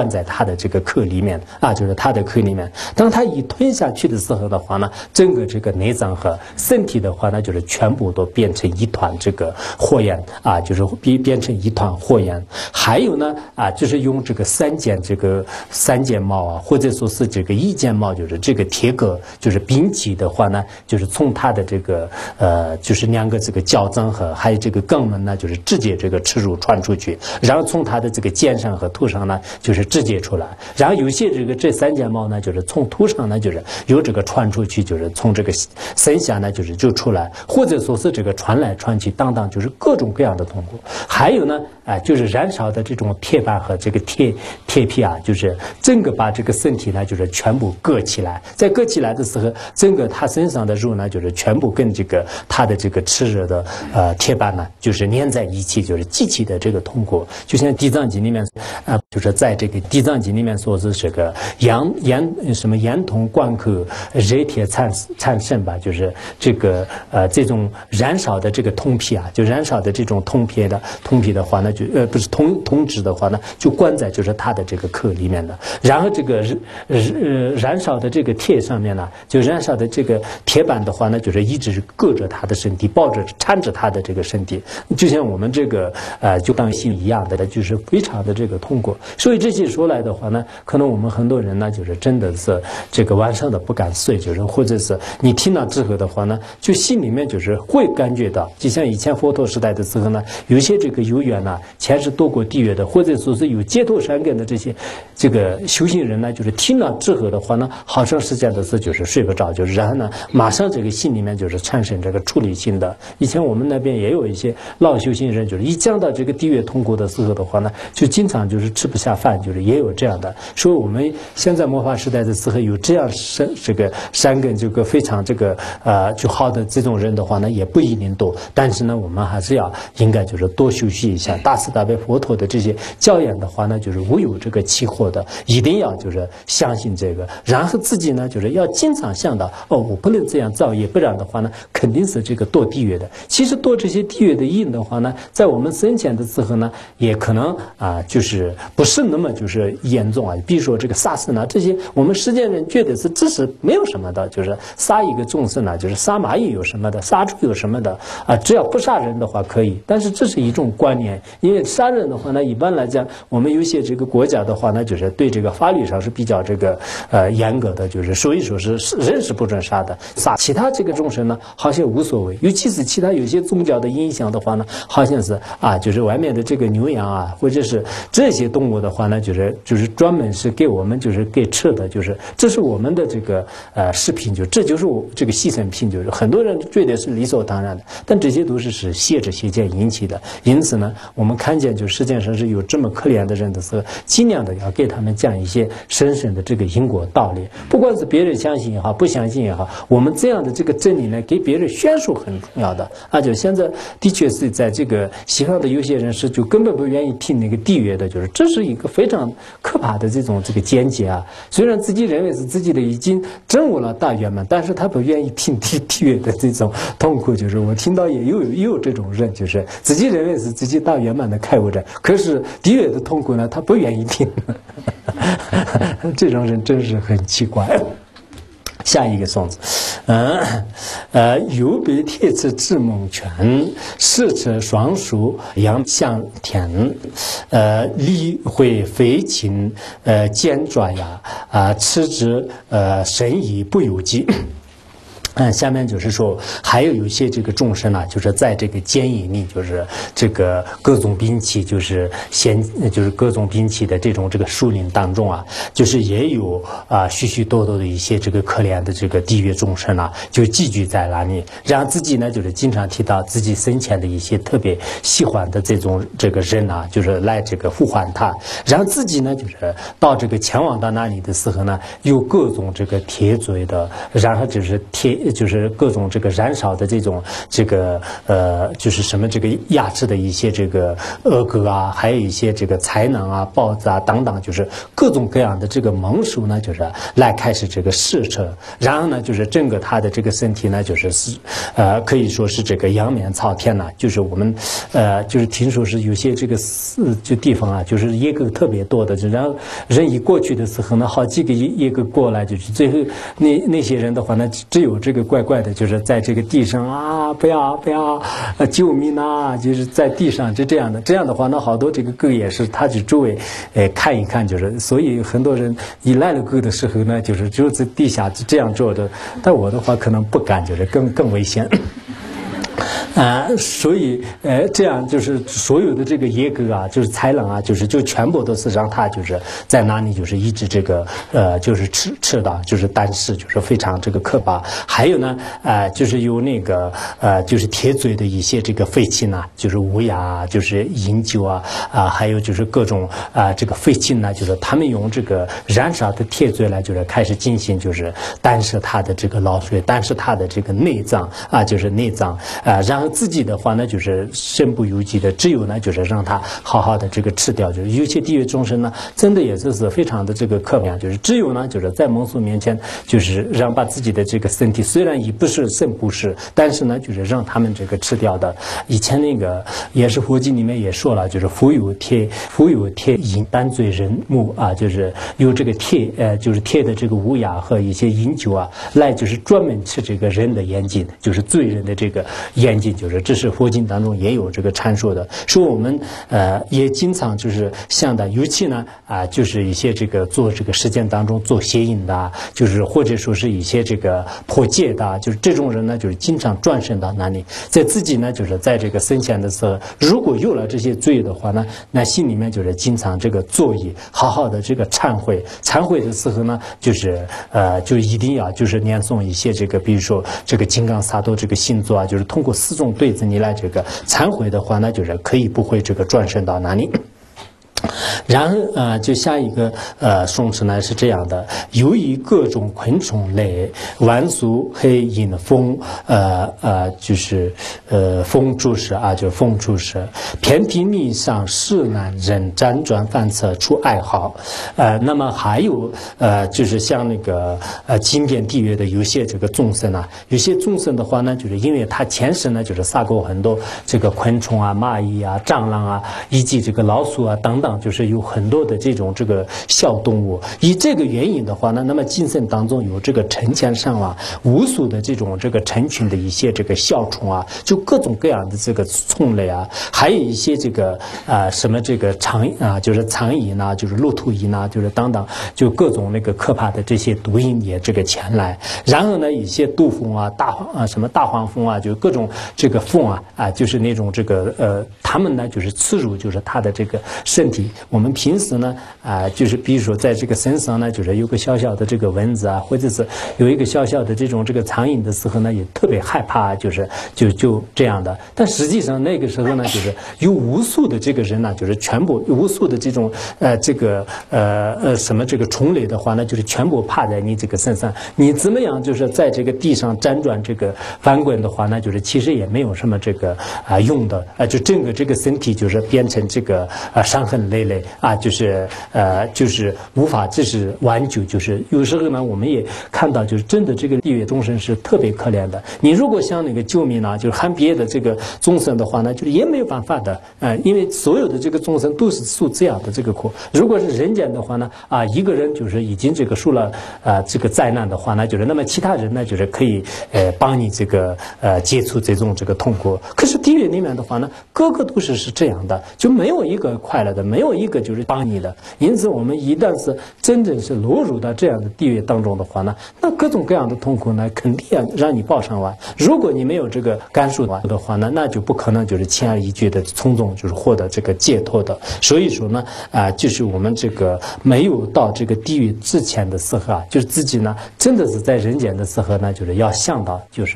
[SPEAKER 1] 的这个壳里面啊，就是它的壳里面。当它一吞下去的时候的话呢，整个这个内脏和身体的话呢，就是全部都变成一团这个火焰啊，就是变变成一团火焰。还有呢啊，就是用这个三件这个三件帽啊，或者说是这个一件帽，就是这个铁壳，就是兵器的话呢，就是从它的这个呃，就是两个这个脚掌和还有这个肛门呢，就是直接这个耻辱传出去，然后从它的这个肩上和头上呢，就是直接出来。然后有些这个这三件帽呢，就是从头上呢，就是有这个传出去，就是从这个身下呢，就是就出来，或者说是这个传来传去，当当就是各种各样的痛苦。还有呢，啊、呃，就是燃烧的这种铁板和这个铁铁皮啊，就是整个把这个身体呢，就是全部割起来。在割起来的时候，整个他身上的肉呢，就是全部跟这个他的这个炽热的呃铁板呢，就是粘在一起，就是极其的这个痛苦。就像《地藏经》里面啊、呃，就是在这个《地藏经》里面说是这个阳炎什么炎铜贯口热铁产产生吧，就是这个呃这种燃烧的这个铜皮啊，就燃烧的这种铜皮的铜皮的话呢，就呃不是铜铜质的话呢，就灌在就是它的这个壳里面的。然后这个呃燃烧的这个铁上面呢，就燃烧的这个铁板的话呢，就是一直是硌着他的身体，抱着缠着他的这个身体，就像我们这个呃就当心一样的，就是非常的这个痛苦。所以这些说来的话呢，可能我们很多人呢，就是真的是这个晚上的不敢睡，就是或者是你听了之后的话呢，就心里面就是会感觉到，就像以前佛陀时代的时候呢，有些这个有缘呐，前世堕过地狱的，或者说是有解脱善根的这些这个修行人呢，就是听了之后的话呢，好长时间的是就是睡不着，就是然后呢，马上这个心里面就是产生这个处理性的。以前我们那边也有一些老修行人，就是一讲到这个地狱痛苦的时候的话呢，就经常就是吃不下饭，就是也有这样的。所以我们现在末法时代的时候有这样善这个善根这个非常这个呃就好的这种人的话呢，也不一定多。但是呢，我们还是要应该就是多休息一下。大慈大悲佛陀的这些教言的话呢，就是无有这个起惑的，一定要就是相信这个，然后自己呢就是要经常想到哦，我不能这样造业，不然的话呢，肯定是这个堕地狱的。其实堕这些地狱的因的话呢，在我们生前的时候呢，也可能啊、呃，就是不是那么就是严重啊。比如说这个杀生啊，这些我们世间人觉得是知识没有什么的，就是杀一个众生啊，就是杀蚂蚁有什么的，杀猪有什么的啊，只要不杀人的话可以。但是这是一种观念，因为杀人的话呢，一般来讲，我们有些这个国家的话呢，就是对这个法律上是比较这个呃严格的，就是所以说是人是不准杀的，杀其他这个众生呢好像无所谓，尤其是其他有些宗教的影响的话呢，好像是啊，就是外面的这个牛羊啊，或者是这些动物的话呢，就是就是专门是给我们就是给吃的，就是这是我们的这个呃食品，就这就是我这个牺牲品，就是很多人觉得是理所当然的，但这些都是是邪知邪见引起的。因此呢，我们看见就世界上是有这么可怜的人的时候，尽量的要给他们讲一些深深的这个因果道理，不管是别人相信也好，不相信也好，我们这样的这个真理呢，给别人宣说很重要的啊。就现在的确是在这个西方的有些人是就根本不愿意听那个地狱的，就是这是一个非常可怕的这种这个见解啊。虽然自己认为是自己的已经证悟了大圆满，但是他不愿意听地地狱的这种痛苦。就是我听到也有也有这种人，就是自己认为是自己大圆满的开悟者，可是地狱的痛苦呢，他不愿意听。这种人真是很奇怪。下一个颂词，嗯呃，有别铁齿智猛犬，四翅双属阳向天，呃，力会飞禽，呃，尖爪呀，啊、呃，吃之，呃，神疑不由己。嗯，下面就是说，还有有些这个众生啊，就是在这个坚毅力，就是这个各种兵器，就是先就是各种兵器的这种这个树林当中啊，就是也有啊许许多多的一些这个可怜的这个地狱众生啊，就寄居在那里，然后自己呢，就是经常提到自己生前的一些特别喜欢的这种这个人啊，就是来这个呼唤他，然后自己呢，就是到这个前往到那里的时候呢，有各种这个铁嘴的，然后就是铁。 就是各种这个燃烧的这种这个呃就是什么这个压制的一些这个恶格啊，还有一些这个才能啊、豹子啊等等，就是各种各样的这个猛兽呢，就是来开始这个试车，然后呢，就是整个他的这个身体呢，就是是呃可以说是这个仰面朝天呐，就是我们呃就是听说是有些这个就地方啊，就是野狗特别多的，就然后人一过去的时候呢，好几个野狗过来，就是最后那那些人的话呢，只有这个怪怪的，就是在这个地上啊，不要不要，呃救命啊，就是在地上就这样的，这样的话呢，好多这个狗也是，他就周围呃看一看，就是所以很多人一来了狗的时候呢，就是只有在地下就这样做的，但我的话可能不敢，就是更更危险。啊、呃，所以呃，这样就是所有的这个野狗啊，就是豺狼啊，就是就全部都是让它就是在那里就是一直这个呃，就是吃吃的，就是单食，就是非常这个可怕。还有呢，呃，就是有那个呃，就是铁嘴的一些这个废禽呐，就是乌鸦啊，就是银鸠啊啊、呃，还有就是各种啊、呃、这个废禽呢，就是他们用这个燃烧的铁嘴来，就是开始进行就是单食它的这个老水，单食它的这个内脏啊，就是内脏啊、呃，然后自己的话呢，就是身不由己的，只有呢，就是让他好好的这个吃掉。就是有些地狱众生呢，真的也就是非常的这个可怜，就是只有呢，就是在猛兽面前，就是让把自己的这个身体，虽然也不是肾不是，但是呢，就是让他们这个吃掉的。以前那个也是佛经里面也说了，就是福有铁，福有铁银单罪人目啊，就是有这个铁，呃，就是铁的这个乌鸦和一些银酒啊，来就是专门吃这个人的眼睛，就是罪人的这个眼睛，就是这是佛经当中也有这个阐述的。说我们呃也经常就是像的，尤其呢啊、呃，就是一些这个做这个实践当中做邪淫的、啊，就是或者说是一些这个破戒的、啊，就是这种人呢，就是经常转身到哪里，在自己呢就是在这个生前的时候，如果有了这些罪的话呢，那心里面就是经常这个作意，好好的这个忏悔，忏悔的时候呢，就是呃就一定要就是念诵一些这个，比如说这个金刚萨埵这个星座啊，就是通过四种对子你来这个忏悔的话呢，就是可以不会这个转身到哪里。然后呃，就下一个呃颂词呢是这样的：由于各种昆虫类，万俗黑引风，呃呃，就是呃风注释啊，就是风注释，遍体密上世难人辗转反侧出爱好。呃，那么还有呃，就是像那个呃经典地狱的有些这个众生啊，有些众生的话呢，就是因为他前世呢就是杀过很多这个昆虫啊、蚂蚁啊、蟑螂啊，以及这个老鼠啊等等。就是有很多的这种这个小动物，以这个原因的话呢，那么今生当中有这个成千上万、无数的这种这个成群的一些这个小虫啊，就各种各样的这个虫类啊，还有一些这个啊、呃、什么这个苍啊，就是苍蝇呐，就是鹿头蝇呐，就是等等，就各种那个可怕的这些毒蝇也这个前来，然后呢，一些毒蜂啊、大黄啊、什么大黄蜂啊，就各种这个蜂啊啊，就是那种这个呃，他们呢就是刺入就是它的这个身体。我们平时呢，啊、呃，就是比如说在这个身上呢，就是有个小小的这个蚊子啊，或者是有一个小小的这种这个苍蝇的时候呢，也特别害怕，就是就就这样的。但实际上那个时候呢，就是有无数的这个人呢，就是全部有无数的这种呃这个呃呃什么这个虫类的话呢，就是全部趴在你这个身上，你怎么样就是在这个地上辗转这个翻滚的话呢，就是其实也没有什么这个啊、呃、用的啊、呃，就整个这个身体就是变成这个啊、呃、伤痕累累啊，就是呃就是无法这是挽救，就是有时候呢我们也看到就是真的这个地狱众生是特别可怜的。你如果像那个救命呢，就是喊别的这个众生的话呢，就是也没有办法的，呃，因为所有的这个众生都是受这样的这个苦。如果是人间的话呢，啊，一个人就是已经这个受了啊、呃、这个灾难的话呢，就是那么其他人呢就是可以呃帮你这个呃解除这种这个痛苦。可是地狱里面的话呢，个个都是是这样的，就没有一个快乐的，没有一个就是帮你的。因此，我们一旦是真正是落入到这样的地狱当中的话呢，那各种各样的痛苦呢，肯定要让你报上完。如果你没有这个感受的话呢，那就不可能就是轻而易举的从中就是获得这个解脱的。所以说呢，啊、呃，就是我们这个没有到这个地狱之前的时候啊，就是自己呢，真的是在人间的时候呢，就是要想到就是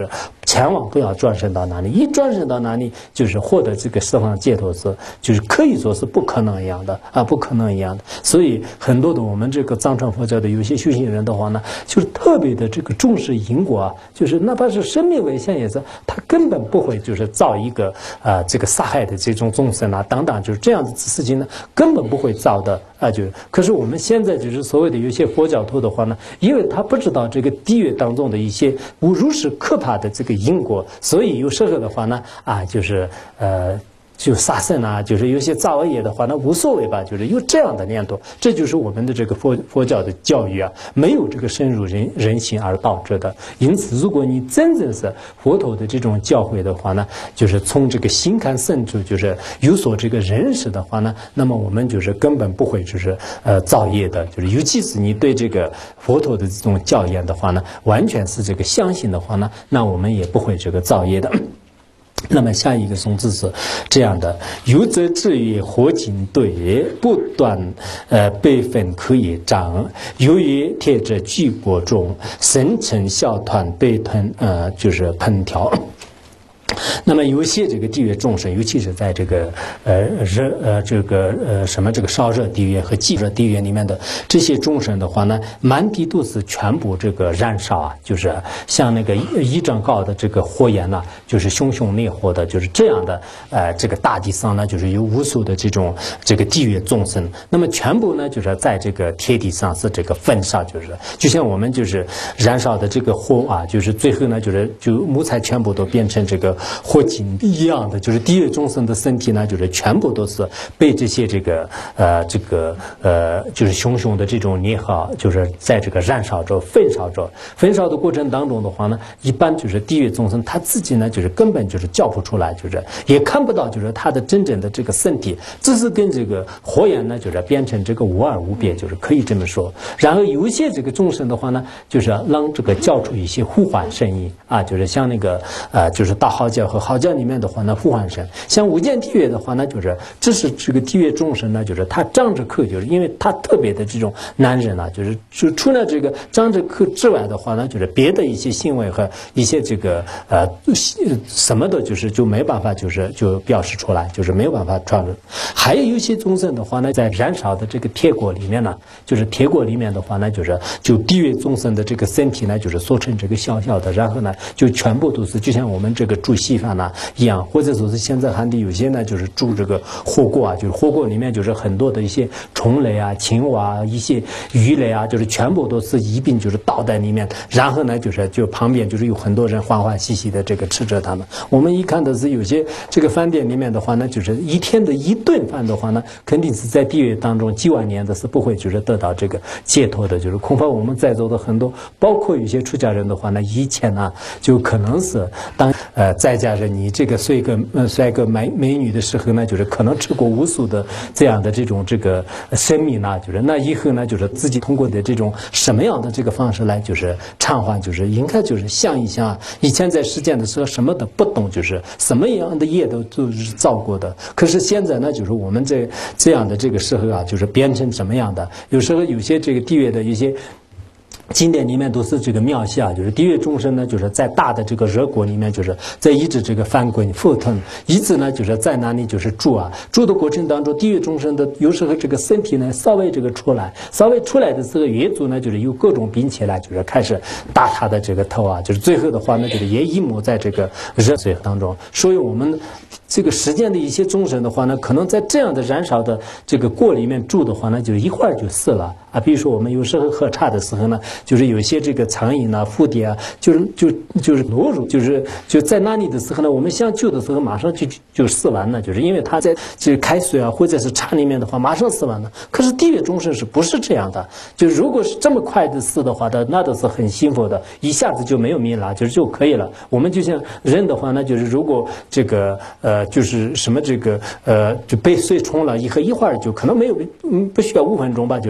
[SPEAKER 1] 千万不要转生到哪里，一转生到哪里就是获得这个十方解脱是，就是可以说是不可能一样的啊，不可能一样的。所以很多的我们这个藏传佛教的有些修行人的话呢，就是特别的这个重视因果啊，就是哪怕是生命危险也是，他根本不会就是造一个啊、呃、这个杀害的这种众生啊等等，就是这样子的事情呢，根本不会造的啊。就可是我们现在就是所谓的有些佛教徒的话呢，因为他不知道这个地狱当中的一些如此可怕的这个因果，所以有时候的话呢啊，就是呃。就杀生啊，就是有些造恶业的话，那无所谓吧，就是有这样的念头，这就是我们的这个佛佛教的教育啊，没有这个深入人人心而导致的。因此，如果你真正是佛陀的这种教诲的话呢，就是从这个心看深处，就是有所这个认识的话呢，那么我们就是根本不会就是呃造业的，就是尤其是你对这个佛陀的这种教言的话呢，完全是这个相信的话呢，那我们也不会这个造业的。那么下一个颂字是这样的：有则至于火警对，不断呃备份可以长；由于贴着巨波中，生成小团被吞呃就是烹调。那么有些这个地狱众生，尤其是在这个呃热呃这个呃什么这个烧热地狱和寂热地狱里面的这些众生的话呢，满地都是全部这个燃烧啊，就是像那个一丈高的这个火焰呢，就是熊熊烈火的，就是这样的呃这个大地上呢，就是有无数的这种这个地狱众生，那么全部呢就是在这个铁地上是这个焚烧，就是就像我们就是燃烧的这个火啊，就是最后呢就是就木材全部都变成这个火警一样的，就是地狱众生的身体呢，就是全部都是被这些这个呃这个呃就是熊熊的这种烈火，就是在这个燃烧着、焚烧着。焚烧的过程当中的话呢，一般就是地狱众生他自己呢，就是根本就是叫不出来，就是也看不到，就是他的真正的这个身体，只是跟这个火焰呢，就是变成这个无二无别，就是可以这么说。然后有一些这个众生的话呢，就是让这个叫出一些呼唤声音啊，就是像那个呃，就是大号教和号教里面的话呢，呼唤声。像无间地狱的话呢，就是这是这个地狱众生呢，就是他张着口，就是因为他特别的这种男人啊，就是就除了这个张着口之外的话呢，就是别的一些行为和一些这个呃什么的，就是就没办法，就是就表示出来，就是没有办法传入。还有一些众生的话呢，在燃烧的这个铁锅里面呢，就是铁锅里面的话呢，就是就地狱众生的这个身体呢，就是缩成这个小小的，然后呢，就全部都是就像我们这个煮稀饭呐一样，或者说是现在汉地有些呢，就是煮这个火锅啊，就是火锅里面就是很多的一些虫类啊、青蛙啊、一些鱼类啊，就是全部都是一并就是倒在里面，然后呢，就是就旁边就是有很多人欢欢喜喜的这个吃着它们。我们一看的是有些这个饭店里面的话呢，就是一天的一顿饭的话呢，肯定是在地狱当中几万年的是不会就是得到这个解脱的，就是恐怕我们在座的很多，包括有些出家人的话呢，以前呢就可能是当呃在家人你这个睡个呃摔个美美女的时候呢，就是可能吃过无数的这样的这种这个生命呢，就是那以后呢，就是自己通过的这种什么样的这个方式来就是偿还，就是应该就是想一想，以前在实践的时候什么都不懂，就是什么样的业都都是造过的。可是现在呢，就是我们这这样的这个时候啊，就是变成什么样的？有时候有些这个地狱的一些经典里面都是这个描写啊，就是地狱众生呢，就是在大的这个热锅里面，就是在一直这个翻滚沸腾，一直呢就是在那里就是煮啊，煮的过程当中，地狱众生的有时候这个身体呢稍微这个出来，稍微出来的时候，越族呢就是有各种兵器来，就是开始打他的这个头啊，就是最后的话呢，就是也一抹在这个热水当中。所以我们这个实践的一些众生的话呢，可能在这样的燃烧的这个锅里面住的话呢，就一会儿就死了啊。比如说我们有时候喝茶的时候呢，就是有一些这个苍蝇啊、蝴蝶啊，就是就就是落入，就是就在那里的时候呢，我们想救的时候，马上就就死完了，就是因为它在这开水啊或者是茶里面的话，马上死完了。可是地狱众生是不是这样的？就如果是这么快的死的话的，那都是很幸福的，一下子就没有命了，就是就可以了。我们就像人的话呢，就是如果这个呃就是什么这个呃就被水冲了以后，一会儿就可能没有嗯不需要五分钟吧，就是马上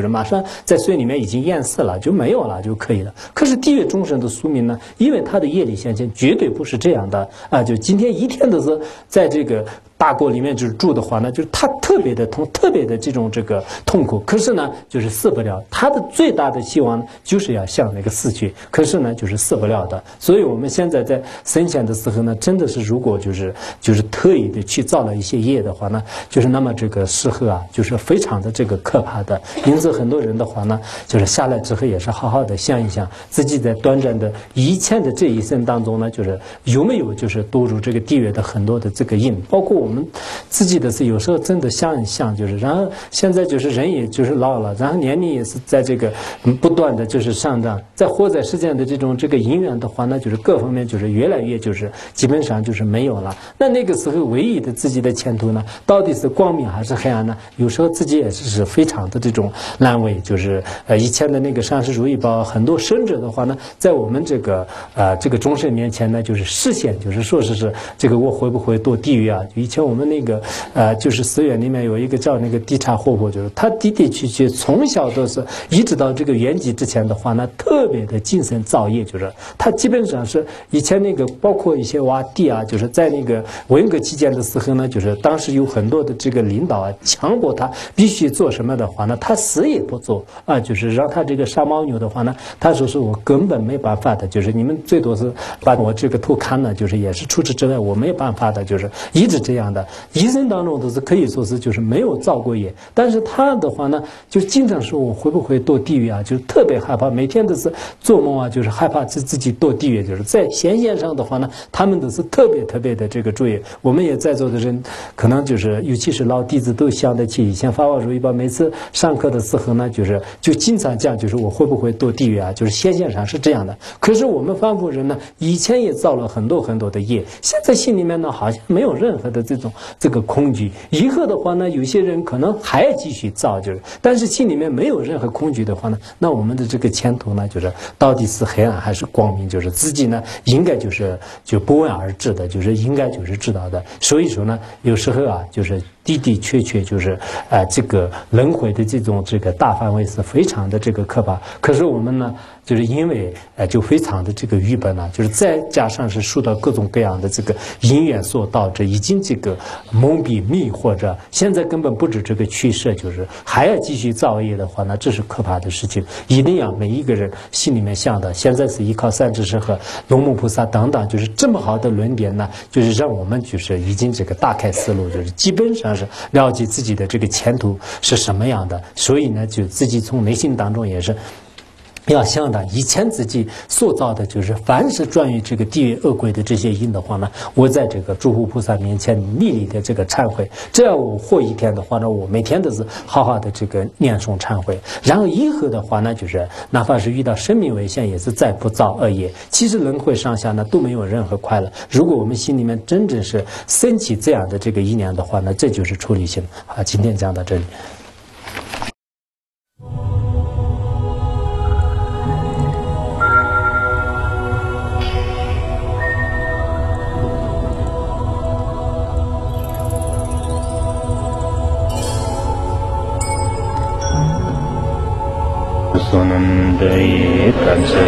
[SPEAKER 1] 在水里面已经淹死了，就没有了就可以了。可是地狱众生的宿命呢，因为他的业力现前绝对不是这样的啊，就今天一天都是在这个大锅里面就是住的话呢，就是他特别的痛，特别的这种这个痛苦。可是呢，就是死不了。他的最大的希望就是要向那个死去，可是呢，就是死不了的。所以我们现在在生前的时候呢，真的是如果就是就是特意的去造了一些业的话呢，就是那么这个时候啊，就是非常的这个可怕的。因此很多人的话呢，就是下来之后也是好好的想一想，自己在短暂的以前的这一生当中呢，就是有没有就是堕入这个地狱的很多的这个因，包括我们自己的是有时候真的想一想，就是然后现在就是人也就是老了，然后年龄也是在这个不断的就是上涨，在活在世间的这种这个因缘的话呢，就是各方面就是越来越就是基本上就是没有了。那那个时候唯一的自己的前途呢，到底是光明还是黑暗呢？有时候自己也是是非常的这种难为。就是呃以前的那个上师如意宝，很多生者的话呢，在我们这个呃这个众生面前呢，就是视线就是说是是这个我会不会堕地狱啊？以前我们那个呃就是寺院里面有一个叫那个地叉活佛，就是他的的确确从小都是一直到这个圆寂之前的话呢，特别的精神造业，就是他基本上是以前那个包括一些洼地啊，就是在那个文革期间的时候呢，就是当时有很多的这个领导啊强迫他必须做什么的话呢，他死也不做啊，就是让他这个杀牦牛的话呢，他说是我根本没办法的，就是你们最多是把我这个头砍了，就是也是除此之外我没办法的，就是一直这样的，一生当中都是可以说是就是没有造过业，但是他的话呢，就经常说我会不会堕地狱啊，就是特别害怕，每天都是做梦啊，就是害怕自自己堕地狱，就是在显现上的话呢，他们都是特别特别的这个注意。我们也在座的人，可能就是尤其是老弟子都想得起，以前法华如意宝每次上课的时候呢，就是就经常讲，就是我会不会堕地狱啊，就是显现上是这样的。可是我们凡夫人呢，以前也造了很多很多的业，现在心里面呢好像没有任何的这种这个恐惧。以后的话呢，有些人可能还继续造，就是但是心里面没有任何恐惧的话呢，那我们的这个前途呢，就是到底是黑暗还是光明，就是自己呢应该就是就不问而知的，就是应该就是知道的。所以说呢，有时候啊，就是的的确确就是呃这个轮回的这种这个大范围是非常的这个可怕。可是我们呢，就是因为呃就非常的这个愚笨呢，就是再加上是受到各种各样的这个因缘所导致，已经这个蒙蔽迷惑着，现在根本不止这个趋势，就是还要继续造业的话呢，这是可怕的事情。一定要每一个人心里面想的，现在是依靠三智士和龙母菩萨等等，就是这么好的论点呢，就是让我们就是已经这个大开思路，就是基本上是了解自己的这个前途是什么样的。所以呢，就自己从内心当中也是要想的，以前自己塑造的就是凡是关于这个地狱恶鬼的这些因的话呢，我在这个诸佛菩萨面前历历的这个忏悔，这样我活一天的话呢，我每天都是好好的这个念诵忏悔，然后以后的话呢，就是哪怕是遇到生命危险，也是再不造恶业。其实轮回上下呢都没有任何快乐。如果我们心里面真正是升起这样的这个意念的话呢，这就是出离心。好，今天讲到这里。Sunandai Kancha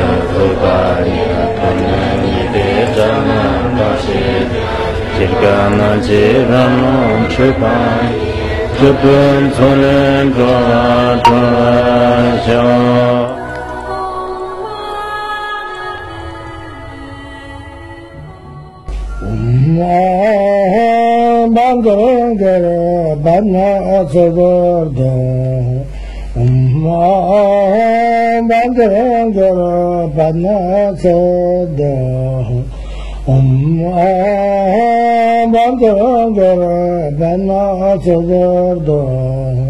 [SPEAKER 1] Rupaya Tanayide Jana Bashi Jirgana Jirano Chupai Jupun Tulen Dwadaja Umma Bangara Bana Zavarda Umma Bangara Bana Zavarda Umma Bangara Bana Zavarda